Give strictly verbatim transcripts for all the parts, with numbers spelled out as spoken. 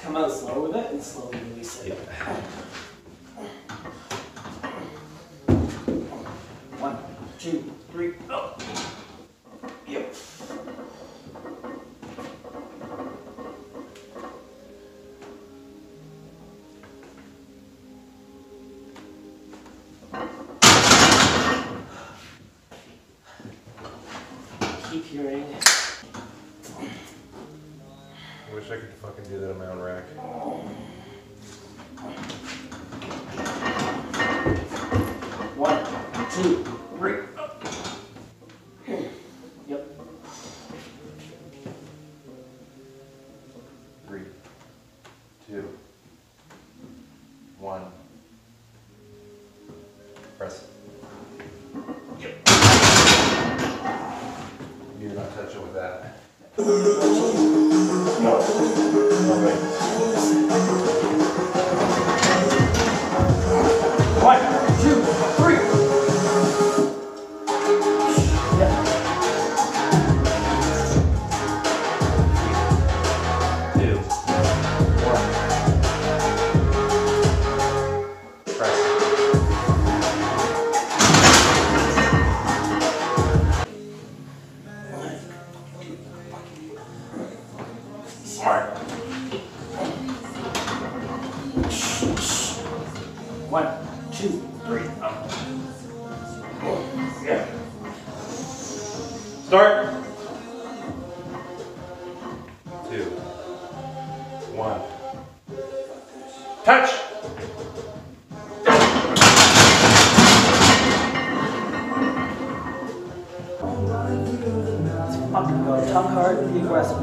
come out slow with it and slowly release it. Yep. One, two, three, oh. Yep. Keep hearing. I wish I could fucking do that on my own rack. One, two, three. Yep. Three, two, one. Press. Yep. You're not touching with that. One, two, three. Yep. Two, one. Press. Smart. One, two, three, up. Yeah. Start. Two, one. Touch. Let's fucking go. Tongue hard, be aggressive.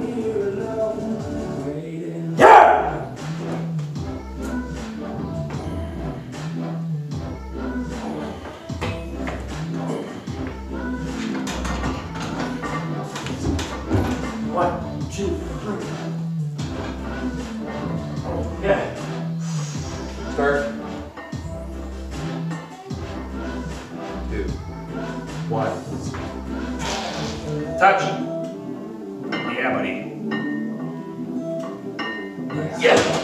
Yeah! One, two, three. Yeah. Start. Two, one. Touch. Yeah, buddy. Yeah.